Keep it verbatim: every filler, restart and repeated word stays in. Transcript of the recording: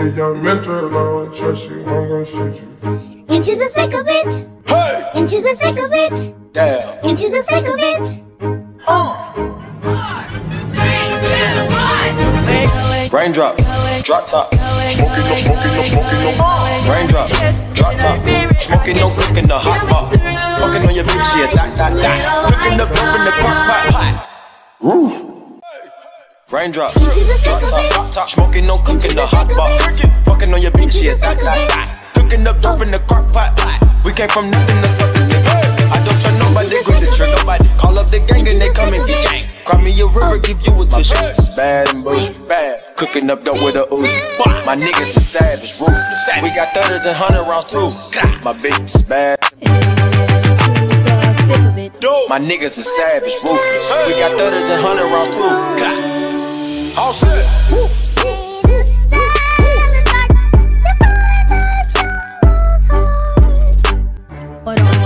the young mentor, I don't trust you, I'm gonna shoot you. Into the thick of it. Hey! Into the thick of it. Damn. Into the thick of it. Uh. Raindrop, drop top, smoking no, smoking no, smoking no. Raindrop, drop top, smoking no, cooking the hot pot. Fucking on your bitch, yeah, that, that, that. Cooking up up in the crock pot, pot. Roof. Raindrop, drop top, drop top, smoking no, cooking the hot pot. Fucking on your bitch, yeah, that, that, that. Cooking up up in the crock pot, pot. We came from nothing to something, nigga. I don't trust nobody, grip the trigger, nobody. Call up the gang and they come and get gang. Cry me a river, give you a tissue. It's bad and bullshit, bad. Cooking up dope with a Uzi. My niggas is savage, ruthless. We got thudders and hundred rounds too. My bitch is bad. My niggas is savage, ruthless. We got thudders and hundred rounds too. All set. Hold on.